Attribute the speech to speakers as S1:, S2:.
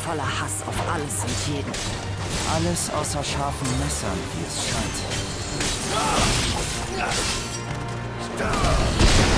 S1: voller Hass auf alles und jeden.
S2: Alles außer scharfen Messern, wie es scheint.